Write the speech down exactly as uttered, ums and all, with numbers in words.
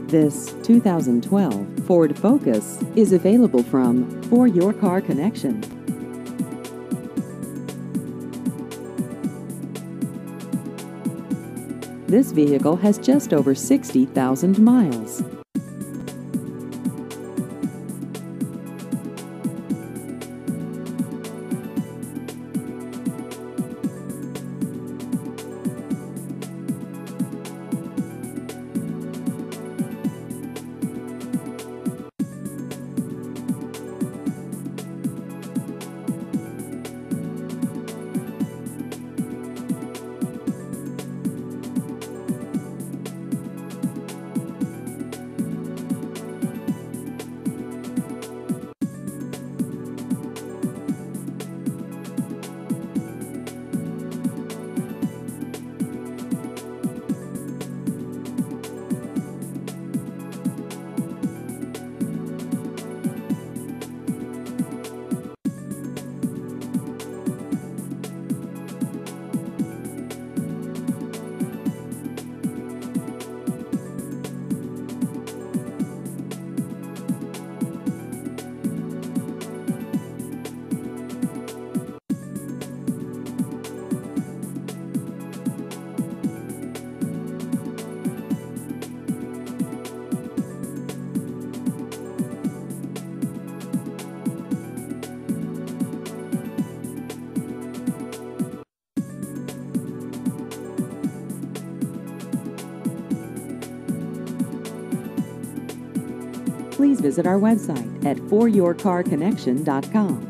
This two thousand twelve Ford Focus is available from For Your Car Connection. This vehicle has just over sixty thousand miles. Please visit our website at for your car connection dot com.